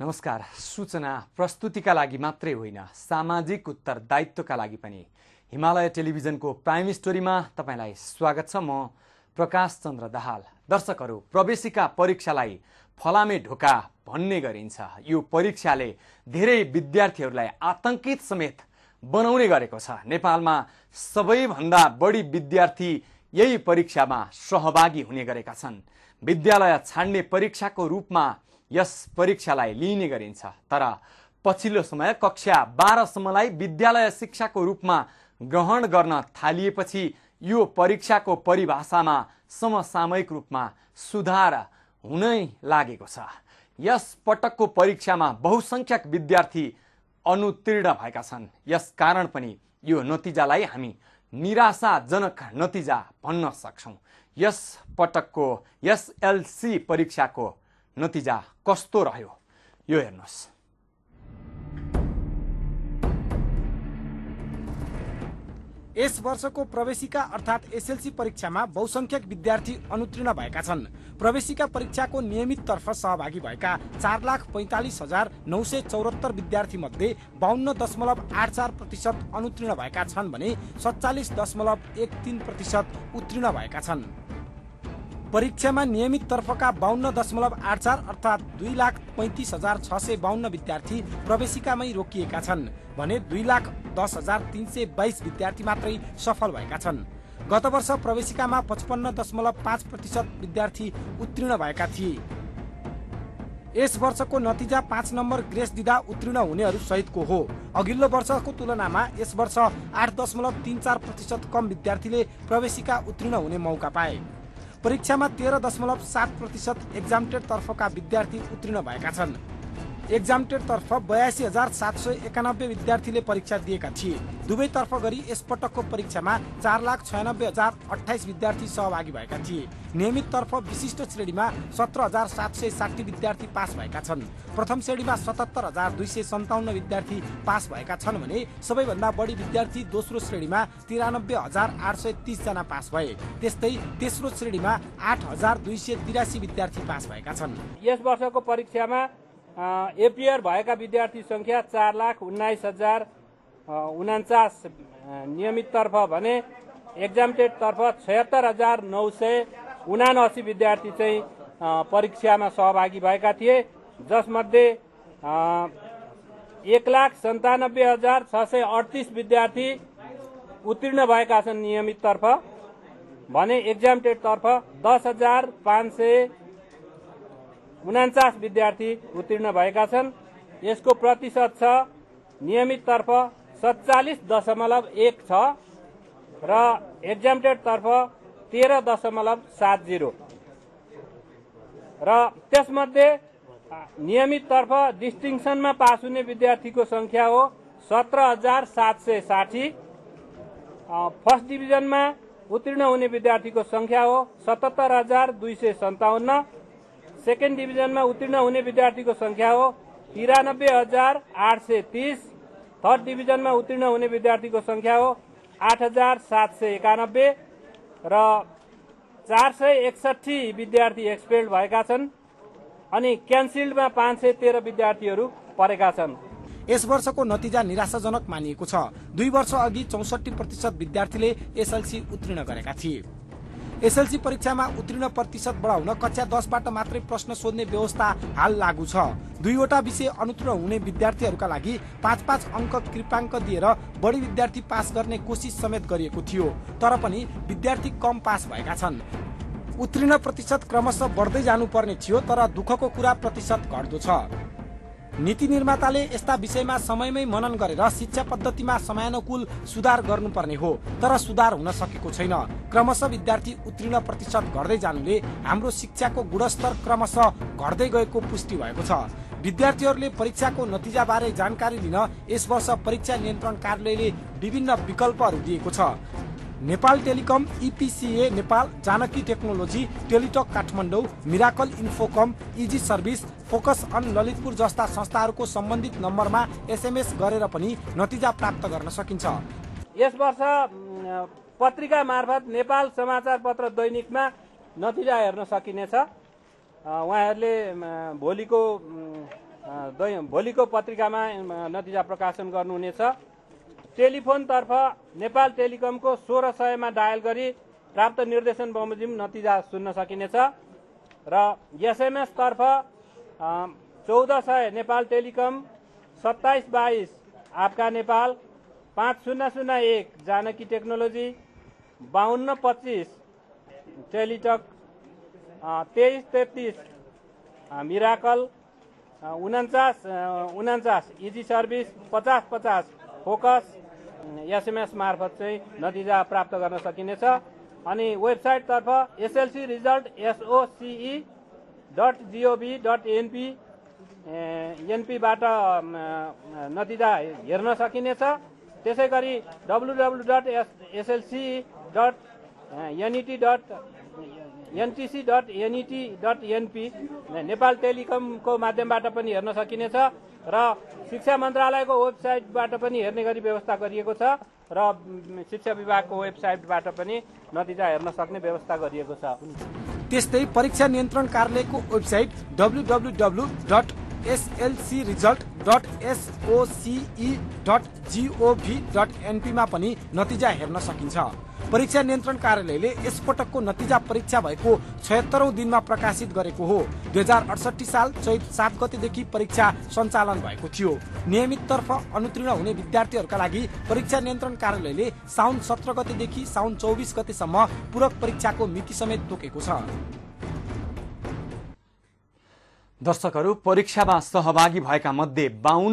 नमस्कार। सूचना प्रस्तुतिका लागि मात्रै होइन, सामाजिक उत्तरदायित्वका लागि पनि हिमालय टेलिभिजनको प्राइम स्टोरीमा तपाईलाई स्वागत छ। म प्रकाश चन्द्र दाहाल। दर्शकहरू, प्रवेशिका परीक्षालाई फलामे ढोका भन्ने गरिन्छ। यो परीक्षाले धेरै विद्यार्थीहरूलाई आतंकित समेत बनाउने गरेको छ। नेपालमा सबैभन्दा बढी विद्यार्थी यही परीक्षामा सहभागी हुने गरेका छन्। विद्यालय छाड्ने परीक्षाको रूपमा यस परीक्षालाई लिइने गरिन्छ। तर पछिल्लो समय कक्षा 12 सम्मलाई विद्यालय शिक्षाको रूपमा ग्रहण गर्न थालिएपछि यो परीक्षाको परिभाषामा समसामयिक रूपमा सुधार हुनै लागेको छ। यस पटकको परीक्षामा बहुसंख्यक विद्यार्थी अनुत्तीर्ण भएका छन्। यस कारण पनि यो नतिजालाई हामी निराशाजनक नतिजा भन्न सक्छौं। यस पटकको एसएलसी परीक्षाको नतिजा कस्तो रह्यो यो हेर्नुहोस्। यस वर्षको प्रवेशिका अर्थात् एसएलसी परीक्षामा बहुसंख्यक विद्यार्थी अनुत्तीर्ण भएका छन्। प्रवेशिका परीक्षाको नियमित तर्फ सहभागी भएका 4,45,974 विद्यार्थी मध्ये 52.84% अनुत्तीर्ण भएका छन् भने 47.13% उत्तीर्ण भएका छन्। परीक्षामा नियमित तर्फका 52.84 अर्थात् 2,35,652 विद्यार्थी प्रवेशिकामै रोकिएका छन् भने 2,10,322 विद्यार्थी मात्रै सफल भएका छन्। गत वर्ष प्रवेशिकामा 55.5% विद्यार्थी उत्तीर्ण भएका थिए। यस वर्षको नतिजा 5 नम्बर ग्रेस दिँदा उत्तीर्ण हुनेहरू सहितको हो। अघिल्लो वर्षको तुलनामा यस वर्ष 8.34% कम विद्यार्थीले प्रवेशिका उत्तीर्ण हुने मौका पाए। परीक्षामा 13.7% एक्जामटेड तर्फका विद्यार्थी उत्तीर्ण भएका छन्। एक्जामटेड तर्फ 82,791 विद्यार्थीले परीक्षा दिएका थिए। दुवैतर्फ गरी यसपटकको परीक्षामा 4,96,028 विद्यार्थी सहभागी भएका थिए। नियमित तर्फ विशिष्ट श्रेणीमा 17,760 विद्यार्थी पास भएका छन्। प्रथम श्रेणीमा 77,257 विद्यार्थी पास भएका छन् भने सबैभन्दा बढी विद्यार्थी दोस्रो श्रेणीमा 93,830 जना पास भए। त्यस्तै तेस्रो श्रेणीमा 8,283 विद्यार्थी पास भएका छन्। यस वर्षको परीक्षामा एपियर भएका विद्यार्थी संख्या 4,19,049 नियमित तर्फ भने एक्जामटेड तर्फ 76,979 विद्यार्थी चाहिँ परीक्षामा सहभागी भएका थिए, जसमध्ये 1,97,638 विद्यार्थी उत्तीर्ण भएका छन् नियमित तर्फ भने एक्जामटेड तर्फ 10,549 विद्यार्थी उत्तीर्ण भएका छन्। यसको प्रतिशत छ नियमित तर्फ 47.16 र एक्जामटेड तर्फ 13.70 र त्यसमध्ये नियमित तर्फ डिस्टिङसनमा पास हुने विद्यार्थीको संख्या हो 17,760। फर्स्ट डिभिजनमा उत्तीर्ण हुने विद्यार्थीको संख्या हो 77,257। सेकेन्ड डिभिजनमा उत्तीर्ण हुने विद्यार्थीको संख्या हो 93,830। थर्ड डिभिजनमा उत्तीर्ण हुने विद्यार्थीको संख्या हो 8,791 र 461 विद्यार्थी एक्सपेल्ड भएका छन् अनि क्यान्सिल्डमा 513 विद्यार्थीहरू परेका छन्। यस वर्षको नतिजा निराशाजनक मानिएको छ। 2 वर्ष अघि 64% विद्यार्थीले एसएलसी उत्तीर्ण गरेका थिए। एसएलसी परीक्षामा उत्तीर्ण प्रतिशत बढाउन कक्षा 10बाट मात्रै प्रश्न सोध्ने व्यवस्था हाल लागू छ। 2वटा विषय अनुत्तीर्ण हुने विद्यार्थीहरूका लागि 5-5 अङ्क कृपाङ्क दिएर बढी विद्यार्थी पास गर्ने कोसिस समेत गरिएको थियो, तर पनि विद्यार्थी कम पास भएका छन्। उत्तीर्ण प्रतिशत क्रमशः बढ्दै जानुपर्ने थियो, तर दुःखको कुरा प्रतिशत घट्दो छ। नीति निर्माताले यस्ता विषयमा समयमै मनन गरेर शिक्षा पद्धतिमा समयानुकूल सुधार गर्नुपर्ने हो, तर सुधार हुन सकेको छैन। क्रमशः विद्यार्थी उत्तीर्ण प्रतिशत घट्दै जानुले हाम्रो शिक्षाको गुणस्तर क्रमशः घट्दै गएको पुष्टि भएको छ। विद्यार्थीहरूले परीक्षाको नतिजाबारे जानकारी लिन यस वर्ष परीक्षा नियन्त्रण कार्यालयले विभिन्न विकल्पहरू दिएको छ। Nepal telecom, EPCA Nepal, Janaki technology, teletalk Kathmandu, miracle infocom, easy service, focus on Lalitpur जस्ता संस्थाहरूको सम्बन्धित नम्बरमा एसएमएस गरेर पनि नतिजा प्राप्त गर्न सकिन्छ। यस वर्ष पत्रिका मार्फत नेपाल समाचार पत्र दैनिकमा नतिजा हेर्न सकिनेछ। उहाँहरूले भोलिको भोलिको पत्रिकामा नतिजा प्रकाशन गर्नुहुनेछ। टेलिफोनतर्फ नेपाल टेलिकमको 1600 मा डायल गरी प्राप्त निर्देशन बमोजिम नतिजा सुन्न सकिनेछ र एसएमएस तर्फ 1400 नेपाल टेलिकम 2722 आपका Nepal 5001 Janaki technology 5225 teletalk 2333 miracle 49 easy service 5050 focus SMS मार्फत चाहिँ नतिजा प्राप्त गर्न सकिनेछ। अनि वेबसाइट तर्फ एसएलसी रिजल्ट soce.gov.np बाट नतिजा हेर्न सकिनेछ। त्यसै गरी www.slc.ntc.net.np नेपाल टेलिकमको माध्यमबाट पनि हेर्न सकिनेछ र शिक्षा मन्त्रालयको वेबसाइटबाट पनि हेर्ने गरी व्यवस्था गरिएको छ र शिक्षा विभागको वेबसाइटबाट पनि नतिजा हेर्न सक्ने व्यवस्था गरिएको छ। त्यस्तै परीक्षा नियन्त्रण कार्यालयको वेबसाइट www.slc.soce.gov.np मा पनि नतिजा हेर्न सकिन्छ। परीक्षा नियन्त्रण कार्यालयले यसपटकको नतिजा परीक्षा भएको 76औं दिनमा प्रकाशित गरेको हो। 2068 साल चैत 7 गतेदेखि परीक्षा सञ्चालन भएको थियो। नियमित तर्फ अनुत्तीर्ण हुने विद्यार्थीहरूका लागि परीक्षा नियन्त्रण कार्यालयले साउन 17 गतेदेखि साउन 24 गतेसम्म पूरक परीक्षाको मिति समेत तोकेको छ। दर्शकहरू, परीक्षामा सहभागी भएका मध्ये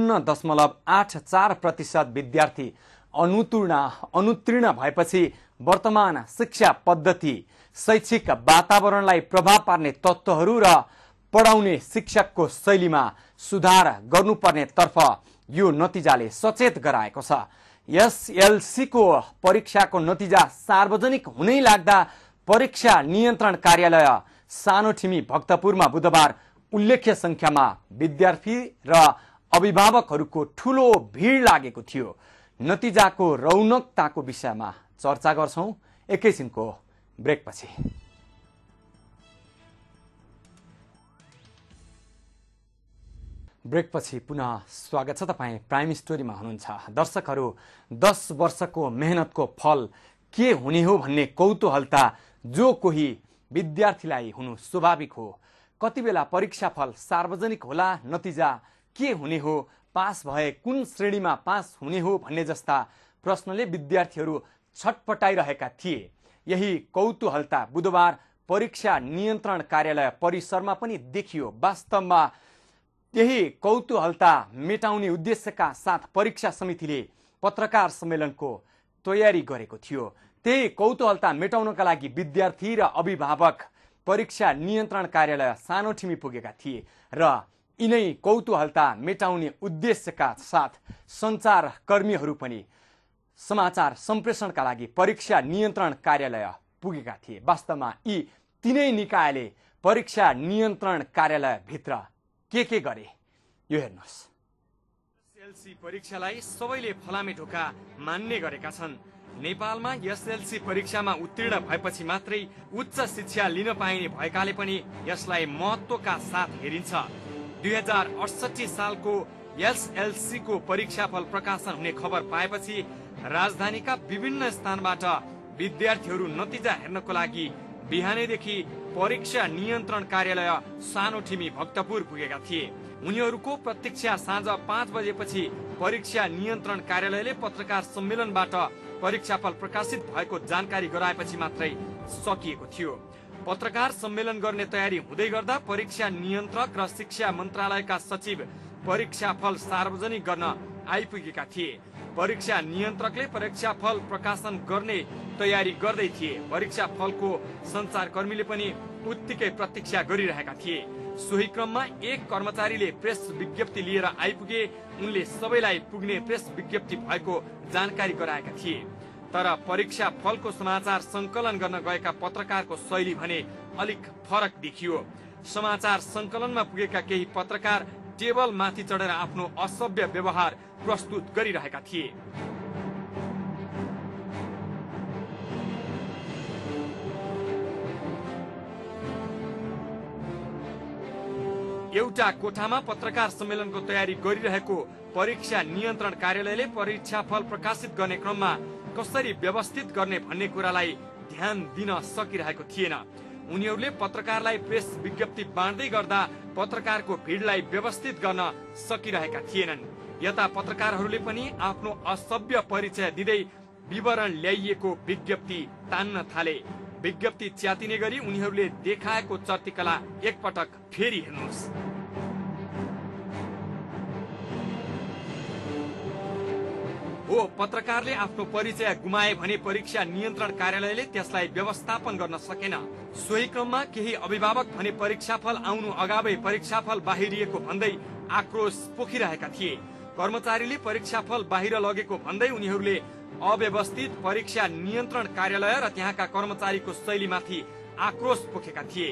52.84% विद्यार्थी अनुत्तीर्ण भएपछि वर्तमान शिक्षा पद्धति, शैक्षिक वातावरणलाई प्रभाव पार्ने तत्त्वहरू र पढाउने शिक्षकको शैलीमा सुधार गर्नुपर्ने तर्फ यो नतिजाले सचेत गराएको छ। एसएलसीको परीक्षाको नतिजा सार्वजनिक हुनै लाग्दा परीक्षा नियन्त्रण कार्यालय सानोठिमी भक्तपुरमा बुधबार उल्लेख्य संख्यामा विद्यार्थी र अभिभावकहरूको ठूलो भिड लागेको थियो। नतिजाको रौनकताको विषयमा चर्चा गर्छौं एकैछिनको ब्रेकपछि। ब्रेकपछि पुनः स्वागत छ। तपाईं प्राइम स्टोरीमा हुनुहुन्छ। दर्शकहरू, 10 वर्षको मेहनतको फल के हुने हो भन्ने कौतूहलता जो कोही विद्यार्थीलाई हुनु स्वाभाविक हो। कति बेला परीक्षा फल सार्वजनिक होला, नतिजा के हुने हो, पास भए कुन श्रेणीमा पास हुने हो भन्ने जस्ता प्रश्नले विद्यार्थीहरू छटपटाइरहेका थिए। यही कौतूहलता बुधबार परीक्षा नियन्त्रण कार्यालय परिसरमा पनि देखियो। वास्तवमा यही कौतूहलता मेटाउने उद्देश्यका साथ परीक्षा समितिले पत्रकार सम्मेलनको तयारी गरेको थियो। त्यही कौतूहलता मेटाउनका लागि विद्यार्थी र अभिभावक परीक्षा नियन्त्रण कार्यालय सानोठिमी पुगेका थिए र यिनै कौतूहलता मेटाउने उद्देश्यका साथ सञ्चार कर्मीहरू पनि समाचार सम्प्रेषणका लागि परीक्षा नियन्त्रण कार्यालय पुगेका थिए। वास्तवमा यी तीनै निकायले परीक्षा नियन्त्रण कार्यालय भित्र के गरे यो हेर्नुहोस्। एसएलसी परीक्षालाई सबैले फलामे ढोका मान्ने गरेका छन्। नेपालमा एसएलसी परीक्षामा उत्तीर्ण भएपछि मात्रै उच्च शिक्षा लिन पाइने भएकाले पनि यसलाई महत्त्वका साथ हेरिन्छ। 2068 सालको एसएलसी को परीक्षाफल प्रकाशन हुने खबर पाएपछि राजधानीका विभिन्न स्थानबाट विद्यार्थीहरू नतिजा हेर्नको लागि बिहानैदेखि परीक्षा नियन्त्रण कार्यालय सानोठिमी भक्तपुर पुगेका थिए। उनीहरूको प्रतीक्षा साँझ 5 बजेपछि परीक्षा नियन्त्रण कार्यालयले पत्रकार सम्मेलनबाट परीक्षाफल प्रकाशित भएको जानकारी गराएपछि मात्रै सकिएको थियो। पत्रकार सम्मेलन गर्ने तयारी हुँदै गर्दा परीक्षा नियन्त्रक र शिक्षा मन्त्रालयका सचिव परीक्षाफल सार्वजनिक गर्न आइपुगेका थिए। परीक्षा नियन्त्रकले परीक्षाफल प्रकाशन गर्ने तयारी गर्दै थिए। परीक्षाफलको सञ्चारकर्मीले पनि उत्तिकै प्रतीक्षा गरिरहेका थिए। सोही क्रममा एक कर्मचारीले प्रेस विज्ञप्ति लिएर आइपुगे। उनले सबैलाई पुग्ने प्रेस विज्ञप्ति भएको जानकारी गराएका थिए। तर परीक्षा फलको समाचार संकलन गर्न गएका पत्रकारको शैली भने अलिक फरक देखियो। समाचार संकलनमा पुगेका केही पत्रकार टेबल माथि चढेर आफ्नो असभ्य व्यवहार प्रस्तुत गरिरहेका थिए। एउटा कोठामा पत्रकार सम्मेलनको तयारी गरिरहेको परीक्षा नियन्त्रण कार्यालयले परीक्षाफल प्रकाशित गर्ने क्रममा कसरी व्यवस्थित गर्ने भन्ने कुरालाई ध्यान दिन सकिरहेको थिएन। उनीहरूले पत्रकारलाई प्रेस विज्ञप्ति बाँड्दै गर्दा पत्रकारको भिडलाई व्यवस्थित गर्न सकिरहेका थिएनन्। यता पत्रकारहरूले पनि आफ्नो असभ्य परिचय दिँदै विवरण ल्याइएको विज्ञप्ति तान्न थाले। विज्ञप्ति च्यातिने गरी उनीहरूले देखाएको चर्तीकला एकपटक फेरि हेर्नुहोस्। हो, पत्रकारले आफ्नो परिचय गुमाए भने परीक्षा नियन्त्रण कार्यालयले त्यसलाई व्यवस्थापन गर्न सकेन। सोही क्रममा केही अभिभावक भने परीक्षाफल आउनु अगावै परीक्षाफल बाहिरिएको भन्दै आक्रोश पोखिरहेका थिए। कर्मचारीले परीक्षाफल बाहिर लगेको भन्दै उनीहरूले अव्यवस्थित परीक्षा नियन्त्रण कार्यालय र त्यहाँका कर्मचारीको शैलीमाथि आक्रोश पोखेका थिए।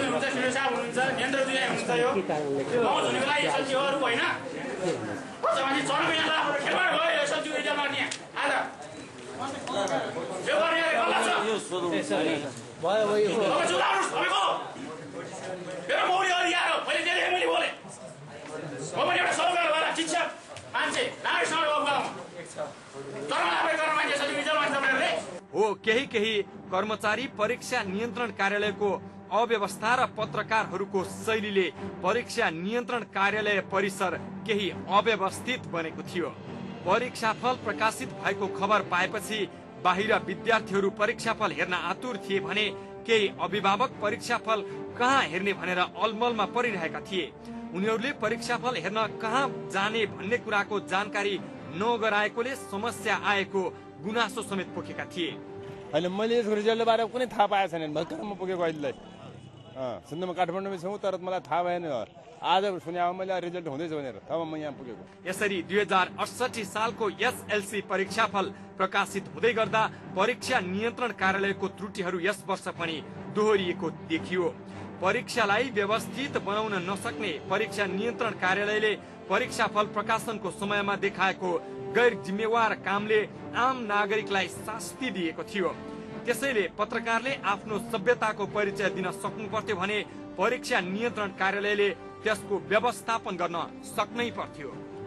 हो, केही कर्मचारी परीक्षा नियन्त्रण कार्यालयको अव्यवस्था र पत्रकारहरूको शैलीले परीक्षा नियन्त्रण कार्यालय परिसर केही अव्यवस्थित बनेको थियो। परीक्षाफल प्रकाशित भएको खबर पाएपछि बाहिर विद्यार्थीहरू परीक्षाफल हेर्न आतुर थिए भने केही अभिभावक परीक्षाफल कहाँ हेर्ने भनेर अलमलमा परिरहेका थिए। उनीहरूले परीक्षाफल हेर्न कहाँ जाने भन्ने कुराको जानकारी नगराएकोले समस्या आएको गुनासो समेत पोखेका थिए। होइन, मैले यसको रिजल्ट बारे कुनै थाहा पाएको छैन। भर्खरमा पुगेको अहिलेलाई सुन्नमा काठमाडौँमा छौँ, तर मलाई थाहा भएन। आज सुने मैले रिजल्ट हुँदैछ भनेर तब म यहाँ पुगेको। यसरी 2068 सालको एसएलसी परीक्षाफल प्रकाशित हुँदै गर्दा परीक्षा नियन्त्रण कार्यालयको त्रुटिहरू यस वर्ष पनि दोहोरिएको देखियो। परीक्षालाई व्यवस्थित बनाउन नसक्ने परीक्षा नियन्त्रण कार्यालयले परीक्षाफल प्रकाशनको समयमा देखाएको गैर जिम्मेवार कामले आम नागरिकलाई शास्ति दिएको थियो। त्यसैले पत्रकारले आफ्नो सभ्यताको परिचय दिन सक्नु पर्थ्यो भने परीक्षा नियन्त्रण कार्यालयले त्यसको व्यवस्थापन गर्न सक्नै पर्थ्यो।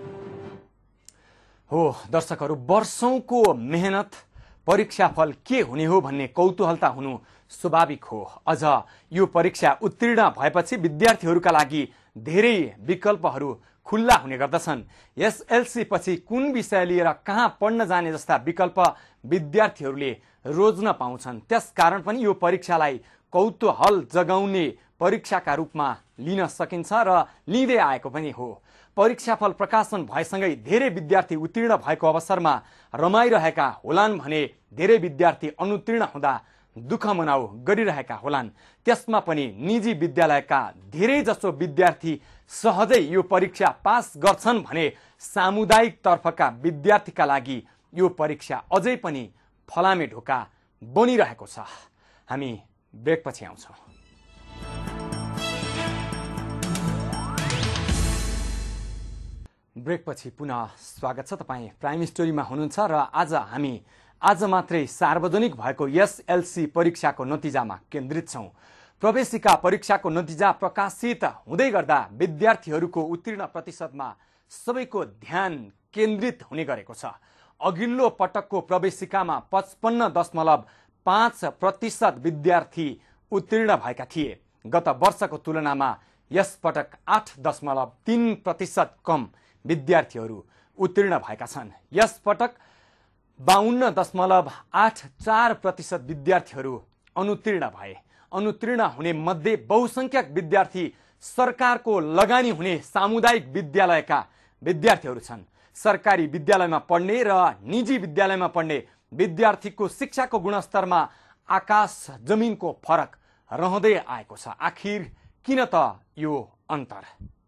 हो दर्शकहरू, वर्षौंको मेहनत परीक्षाफल के हुने हो भन्ने कौतूहलता हुनु स्वाभाविक हो। अझ यो परीक्षा उत्तीर्ण भएपछि विद्यार्थीहरूका लागि धेरै विकल्पहरू खुल्ला हुने गर्दछन्। एसएलसी पछि कुन विषय लिएर कहाँ पढ्न जाने जस्ता विकल्प विद्यार्थीहरूले रोज्न पाउँछन्। त्यसकारण पनि यो परीक्षालाई कौतूहल जगाउने परीक्षाका रूपमा लिन सकिन्छ र लिँदै आएको पनि हो। परीक्षाफल प्रकाशन भएसँगै धेरै विद्यार्थी उत्तीर्ण भएको अवसरमा रमाइरहेका होलान् भने धेरै विद्यार्थी अनुत्तीर्ण हुँदा दुःख मनाउ गरिरहेका होलान्। त्यसमा पनि निजी विद्यालयका धेरै जसो विद्यार्थी सहजै यो परीक्षा पास गर्छन् भने सामुदायिक तर्फका विद्यार्थीका लागि यो परीक्षा अझै पनि फलामे ढोका बनिरहेको छ। हामी ब्रेकपछि आउँछौँ। ब्रेकपछि पुनः स्वागत छ। तपाईँ प्राइम स्टोरीमा हुनुहुन्छ र आज मात्रै सार्वजनिक भएको एसएलसी परीक्षाको नतिजामा केन्द्रित छौँ। प्रवेशिका परीक्षाको नतिजा प्रकाशित हुँदै गर्दा विद्यार्थीहरूको उत्तीर्ण प्रतिशतमा सबैको ध्यान केन्द्रित हुने गरेको छ। अघिल्लो पटकको प्रवेशिकामा 55.5% विद्यार्थी उत्तीर्ण भएका थिए। गत वर्षको तुलनामा यस पटक 8.3% कम विद्यार्थीहरू उत्तीर्ण भएका छन्। यस पटक 52.84% विद्यार्थीहरू अनुत्तीर्ण भए। अनुत्तीर्ण हुने मध्ये बहुसंख्यक विद्यार्थी सरकारको लगानी हुने सामुदायिक विद्यालयका विद्यार्थीहरू छन्। सरकारी विद्यालयमा पढ्ने र निजी विद्यालयमा पढ्ने विद्यार्थीको शिक्षाको गुणस्तरमा आकाश जमिनको फरक रहँदै आएको छ। आखिर किन त यो अन्तर?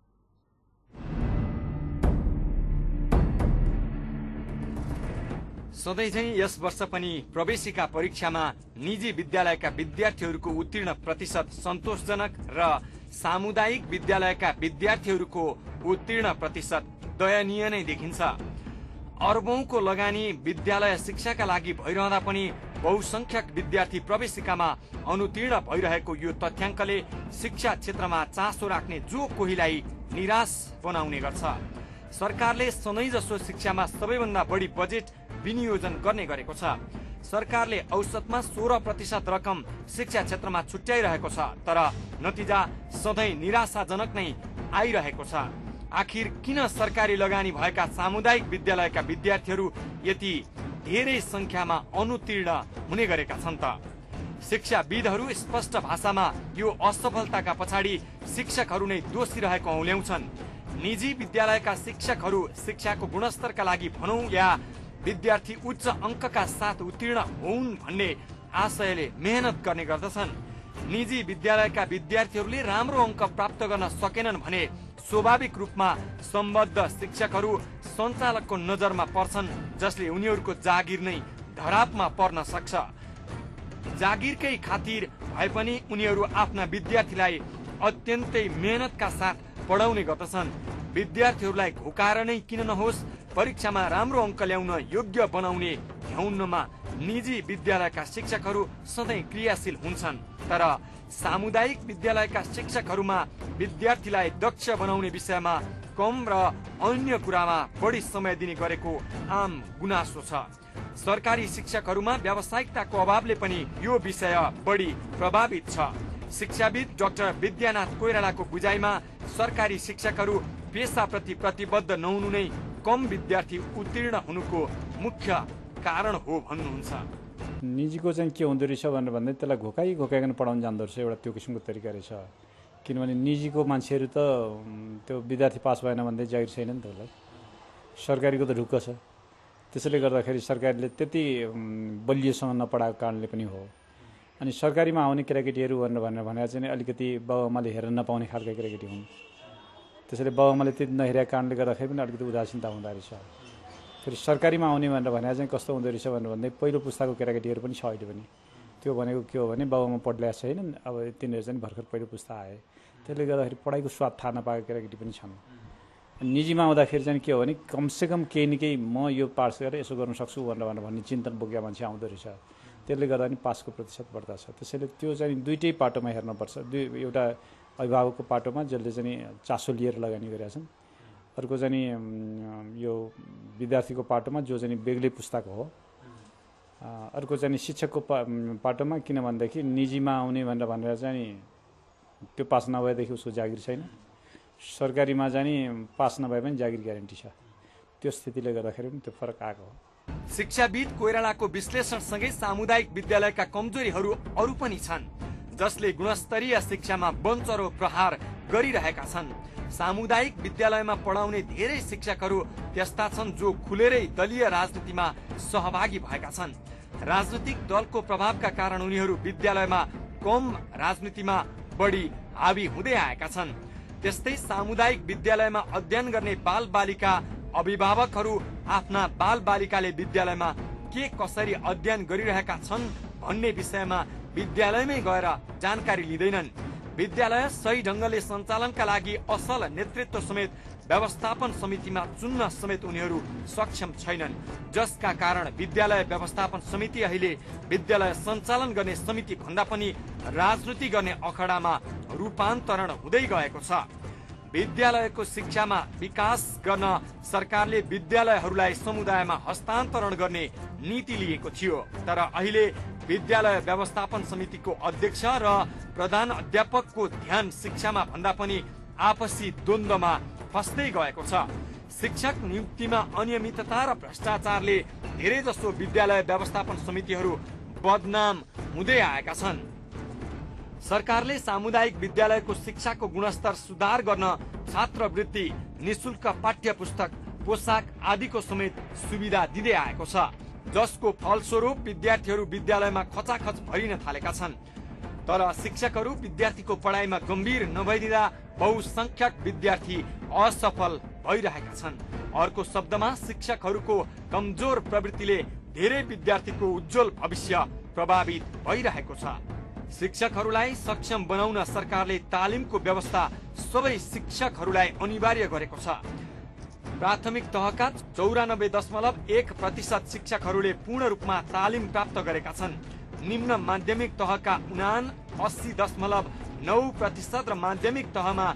सधैँ चाहिँ यस वर्ष पनि प्रवेशिका परीक्षामा निजी विद्यालयका विद्यार्थीहरूको उत्तीर्ण प्रतिशत सन्तोषजनक र सामुदायिक विद्यालयका विद्यार्थीहरूको उत्तीर्ण प्रतिशत दयनीय नै देखिन्छ। अरबौंको लगानी विद्यालय शिक्षाका लागि भइरहँदा पनि बहुसंख्यक विद्यार्थी प्रवेशिकामा अनुतीर्ण भइरहेको यो तथ्याङ्कले शिक्षा क्षेत्रमा चासो राख्ने जो कोहीलाई निराश बनाउने गर्छ। सरकारले सधैँ जसो शिक्षामा सबैभन्दा बढी बजेट विनियोजन गर्ने गरेको छ। सरकारले औसतमा 16% रकम शिक्षा क्षेत्रमा छुट्याइरहेको छ, तर नतिजा सधैँ निराशाजनक नै आइरहेको छ। आखिर किन सरकारी लगानी भएका सामुदायिक विद्यालयका विद्यार्थीहरू यति धेरै संख्यामा अनुतीर्ण हुने गरेका छन् त? शिक्षाविदहरू स्पष्ट भाषामा यो असफलताका पछाडि शिक्षकहरू नै दोषी रहेको औल्याउँछन्। निजी विद्यालयका शिक्षकहरू शिक्षाको गुणस्तरका लागि भनौं या विद्यार्थी उच्च अङ्कका साथ उत्तीर्ण हुन् भन्ने आशयले मेहनत गर्ने गर्दछन्। निजी विद्यालयका विद्यार्थीहरूले राम्रो अङ्क प्राप्त गर्न सकेनन् भने स्वाभाविक रूपमा सम्बद्ध शिक्षकहरू सञ्चालकको नजरमा पर्छन्, जसले उनीहरूको जागिर नै धरापमा पर्न सक्छ। जागिरकै खातिर भए पनि उनीहरू आफ्ना विद्यार्थीलाई अत्यन्तै मेहनतका साथ पढाउने गर्दछन्। विद्यार्थीहरूलाई घोकाएर नै किन नहोस्, परीक्षामा राम्रो अङ्क ल्याउन योग्य बनाउने ध्याउनमा निजी विद्यालयका शिक्षकहरू सधैँ क्रियाशील हुन्छन्। तर सामुदायिक विद्यालयका शिक्षकहरूमा विद्यार्थीलाई दक्ष बनाउने विषयमा कम र अन्य कुरामा बढी समय दिने गरेको आम गुनासो छ। सरकारी शिक्षकहरूमा व्यावसायिकताको अभावले पनि यो विषय बढी प्रभावित छ। शिक्षाविद डाक्टर विद्यानाथ कोइरालाको बुझाइमा सरकारी शिक्षकहरू पेसाप्रति प्रतिबद्ध नहुनु नै कम विद्यार्थी उत्तीर्ण हुनुको मुख्य कारण हो भन्नुहुन्छ। निजीको चाहिँ के हुँदो रहेछ भनेर भन्दै त्यसलाई घोकाइकन पढाउन जान्दो रहेछ, एउटा त्यो किसिमको तरिका रहेछ। किनभने निजीको मान्छेहरू त त्यो विद्यार्थी पास भएन भन्दै जागिर छैन नि त उसलाई। सरकारीको त ढुक्क छ। त्यसैले गर्दाखेरि सरकारले त्यति बलियोसँग नपढाएको कारणले पनि हो। अनि सरकारीमा आउने केटाकेटीहरू भनेर चाहिँ अलिकति बाबुआमाले हेर्न नपाउने खालका केटाकेटी हुन्। त्यसैले बाबुआमाले त्यति नहेरेको कारणले गर्दाखेरि पनि अलिकति उदासीनता हुँदो रहेछ। फेरि सरकारीमा आउने भनेर चाहिँ कस्तो हुँदो रहेछ भन्दै पहिलो पुस्ताको केटाकेटीहरू पनि छ अहिले पनि। त्यो भनेको के हो भने बाबुआमा पढ्ला छैनन्, अब तिनीहरू चाहिँ भर्खर पहिलो पुस्ता आए, त्यसले गर्दाखेरि पढाइको स्वाद थाहा नपाएको केटाकेटी पनि छन्। निजीमा आउँदाखेरि चाहिँ के हो भने कमसेकम केही न केही म यो पास गरेर यसो गर्न सक्छु भनेर भन्ने चिन्तन बोकेका मान्छे आउँदो रहेछ। त्यसले गर्दा पनि पासको प्रतिशत बढ्दा छ। त्यसैले त्यो चाहिँ दुईटै पाटोमा हेर्नुपर्छ। एउटा अभिभावकको पाटोमा जसले चाहिँ चासो लिएर लगानी गरेका छन्, अर्को चाहिँ यो विद्यार्थीको पाटोमा जो चाहिँ बेग्लै पुस्ताको हो, अर्को चाहिँ शिक्षकको पाटोमा। किन भनेदेखि निजीमा आउने भनेर चाहिँ त्यो पास नभएदेखि उसको जागिर छैन, सरकारीमा चाहिँ पास नभए पनि जागिर ग्यारेन्टी छ। त्यो स्थितिले गर्दाखेरि पनि त्यो फरक आएको हो। शिक्षाविद कोइरालाको विश्लेषणसँगै सामुदायिक विद्यालयका कमजोरीहरू अरू पनि छन्, जसले गुणस्तरीय शिक्षामा बञ्चरो प्रहार गरिरहेका छन्। सामुदायिक विद्यालयमा पढाउने धेरै शिक्षकहरू त्यस्ता छन् जो खुलेरै दलीय राजनीतिमा सहभागी भएका छन्। राजनीतिक दलको प्रभावका कारण उनीहरू विद्यालयमा कम, राजनीतिमा बढी हावी हुँदै आएका छन्। त्यस्तै सामुदायिक विद्यालयमा अध्ययन गर्ने बालबालिका अभिभावकहरू आफ्ना बालबालिकाले विद्यालयमा के कसरी अध्ययन गरिरहेका छन् भन्ने विषयमा विद्यालयमै गएर जानकारी लिँदैनन्। विद्यालय सही ढङ्गले सञ्चालनका लागि असल नेतृत्व समेत व्यवस्थापन समितिमा चुन्न समेत उनीहरू सक्षम छैनन्, जसका कारण विद्यालय व्यवस्थापन समिति अहिले विद्यालय सञ्चालन गर्ने समिति भन्दा पनि राजनीति गर्ने अखडामा रूपान्तरण हुँदै गएको छ। विद्यालयको शिक्षामा विकास गर्न सरकारले विद्यालयहरूलाई समुदायमा हस्तान्तरण गर्ने नीति लिएको थियो, तर अहिले विद्यालय व्यवस्थापन समितिको अध्यक्ष र प्रधान अध्यापकको ध्यान शिक्षामा भन्दा पनि आपसी द्वन्द्वमा फस्दै गएको छ। शिक्षक नियुक्तिमा अनियमितता र भ्रष्टाचारले धेरै जसो विद्यालय व्यवस्थापन समितिहरू बदनाम हुँदै आएका छन्। सरकारले सामुदायिक विद्यालयको शिक्षाको गुणस्तर सुधार गर्न छात्रवृत्ति, निशुल्क पाठ्य पुस्तक, पोसाक आदिको समेत सुविधा दिँदै आएको छ, जसको फलस्वरूप विद्यार्थीहरू विद्यालयमा खचाखच भरिन थालेका छन्। तर शिक्षकहरू विद्यार्थीको पढाइमा गम्भीर नभइदिँदा बहुसंख्यक विद्यार्थी असफल भइरहेका छन्। अर्को शब्दमा शिक्षकहरूको कमजोर प्रवृत्तिले धेरै विद्यार्थीको उज्जवल भविष्य प्रभावित भइरहेको छ। शिक्षकहरूलाई सक्षम बनाउन सरकारले तालिमको व्यवस्था सबै शिक्षकहरूलाई अनिवार्य गरेको छ। प्राथमिक तहका 94.1% शिक्षकहरूले पूर्ण रूपमा तालिम प्राप्त गरेका छन्। निम्न माध्यमिक तहका 80.9% र माध्यमिक तहमा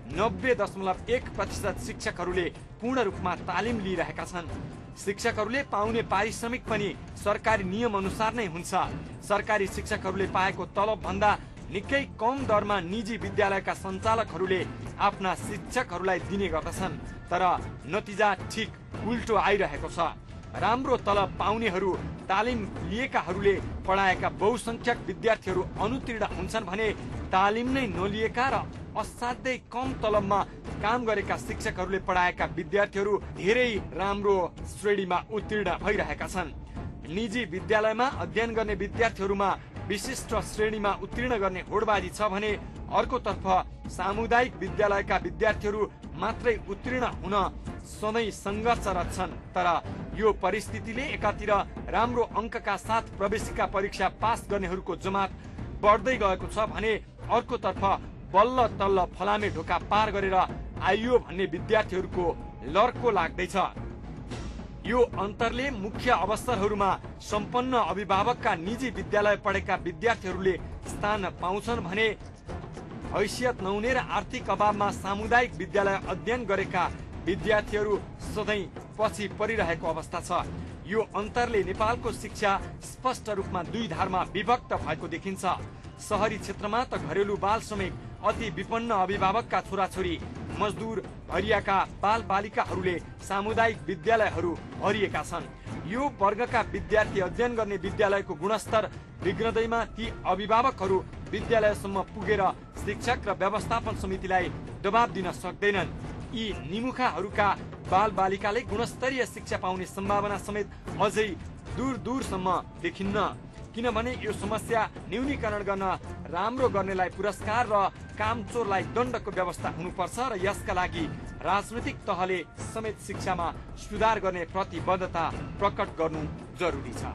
90.1% शिक्षकहरूले पूर्ण रूपमा तालिम लिइरहेका छन्। शिक्षकहरूले पाउने पारिश्रमिक पनि सरकारी नियम अनुसार नै हुन्छ। सरकारी शिक्षकहरूले पाएको तलब भन्दा निकै कम दरमा निजी विद्यालयका सञ्चालकहरूले आफ्ना शिक्षकहरूलाई दिने गर्दछन्। तर नतिजा ठिक उल्टो आइरहेको छ। राम्रो तलब पाउनेहरू तालिम लिएकाहरूले पढाएका बहुसंख्यक विद्यार्थीहरू अनुतीर्ण हुन्छन् भने तालिम नै नलिएका र असाध्यै कम तलबमा काम गरेका शिक्षकहरूले पढाएका विद्यार्थीहरू धेरै राम्रो श्रेणीमा उत्तीर्ण भइरहेका छन्। निजी विद्यालयमा अध्ययन गर्ने विद्यार्थीहरूमा विशिष्ट श्रेणीमा उत्तीर्ण गर्ने होडबाजी छ भने अर्कोतर्फ सामुदायिक विद्यालयका विद्यार्थीहरू मात्रै उत्तीर्ण हुन सधैँ सङ्घर्षरत छन्। तर यो परिस्थितिले एकातिर राम्रो अङ्कका साथ प्रवेशिका परीक्षा पास गर्नेहरूको जमात बढ्दै गएको छ भने अर्कोतर्फ बल्ल तल्ल फलामे ढोका पार गरेर आइयो भन्ने विद्यार्थीहरूको लर्को लाग्दैछ। यो अन्तरले मुख्य अवसरहरूमा सम्पन्न अभिभावकका निजी विद्यालय पढेका विद्यार्थीहरूले स्थान पाउँछन् भने हैसियत नहुने र आर्थिक अभावमा सामुदायिक विद्यालय अध्ययन गरेका विद्यार्थीहरू सधैँ पछि परिरहेको अवस्था छ। यो अन्तरले नेपालको शिक्षा स्पष्ट रूपमा दुई धारमा विभक्त भएको देखिन्छ। शहरी क्षेत्रमा त घरेलु बाल समेत अति विपन्न अभिभावकका छोराछोरी मजदुर भरिएका बाल बालिकाहरूले सामुदायिक विद्यालयहरू भरिएका छन्। यो वर्गका विद्यार्थी अध्ययन गर्ने विद्यालयको गुणस्तर बिग्रदैमा ती अभिभावकहरू विद्यालयसम्म पुगेर शिक्षक र व्यवस्थापन समितिलाई दबाब दिन सक्दैनन्। यी निमुखाहरूका बाल बालिकाले गुणस्तरीय शिक्षा पाउने सम्भावना समेत अझै दूर दूरसम्म देखिन्न। किनभने यो समस्या न्यूनीकरण गर्न राम्रो गर्नेलाई पुरस्कार र कामचोरलाई दण्डको व्यवस्था हुनुपर्छ र यसका लागि राजनैतिक तहले समेत शिक्षामा सुधार गर्ने प्रतिबद्धता प्रकट गर्नु जरुरी छ।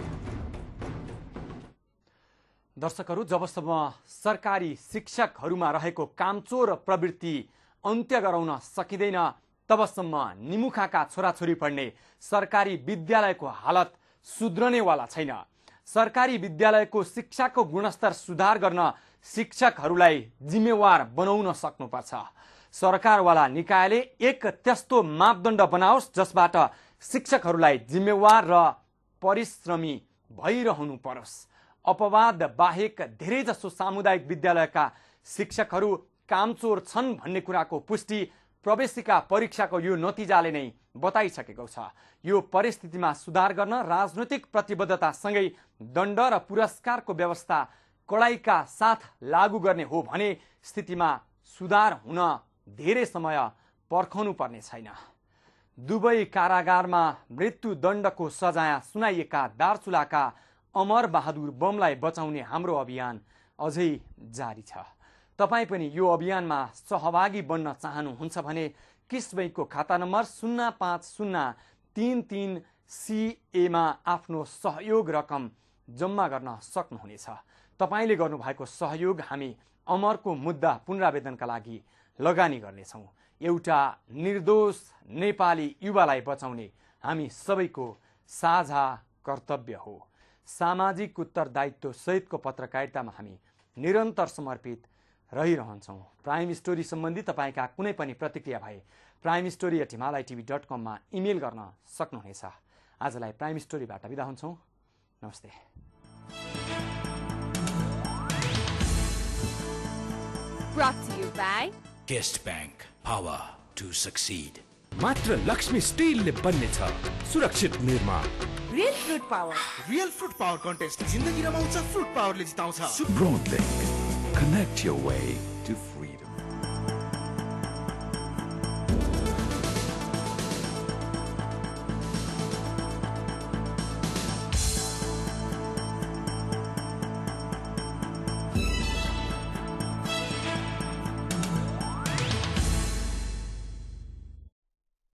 दर्शकहरू, जबसम्म सरकारी शिक्षकहरूमा रहेको कामचोर प्रवृत्ति अन्त्य गराउन सकिँदैन तबसम्म निमुखाका छोराछोरी पढ्ने सरकारी विद्यालयको हालत सुध्रनेवाला छैन। सरकारी विद्यालयको शिक्षाको गुणस्तर सुधार गर्न शिक्षकहरूलाई जिम्मेवार बनाउन सक्नुपर्छ। सरकारवाला निकायले एक त्यस्तो मापदण्ड बनाओस् जसबाट शिक्षकहरूलाई जिम्मेवार र परिश्रमी भइरहनु परोस्। अपवाद बाहेक धेरैजसो सामुदायिक विद्यालयका शिक्षकहरू कामचोर छन् भन्ने कुराको पुष्टि प्रवेशिका परीक्षाको यो नतिजाले नै बताइसकेको छ। यो परिस्थितिमा सुधार गर्न राजनैतिक प्रतिबद्धतासँगै दण्ड र पुरस्कारको व्यवस्था कडाइका साथ लागू गर्ने हो भने स्थितिमा सुधार हुन धेरै समय पर्खनु पर्ने छैन। दुबई कारागारमा मृत्युदण्डको सजाय सुनाइएका दार्चुलाका अमर बहादुर बमलाई बचाउने हाम्रो अभियान अझै जारी छ। तपाईँ पनि यो अभियानमा सहभागी बन्न चाहनुहुन्छ भने किसबैको खाता नम्बर 05033CA मा आफ्नो सहयोग रकम जम्मा गर्न सक्नुहुनेछ। तपाईँले गर्नुभएको सहयोग हामी अमरको मुद्दा पुनरावेदनका लागि लगानी गर्नेछौँ। एउटा निर्दोष नेपाली युवालाई बचाउने हामी सबैको साझा कर्तव्य हो। सामाजिक उत्तरदायित्व सहितको पत्रकारितामा हामी निरन्तर समर्पित रहिरहन्छौँ। प्राइम स्टोरी सम्बन्धी तपाईँका कुनै पनि प्रतिक्रिया भए primesstory@himalayatv.com मा इमेल गर्न सक्नुहुनेछ। आजलाई प्राइम स्टोरीबाट बिदा हुन्छौँ। नमस्ते। Brought to you by Guest Bank. Power to succeed. मात्र लक्ष्मी स्टिलले बन्नेछ सुरक्षित निर्माण। Real Fruit Power. Real fruit power contest जिन्दगी रमाउँछ फ्रुट पावरले जिताउँछ। Broadlink. Connect your way.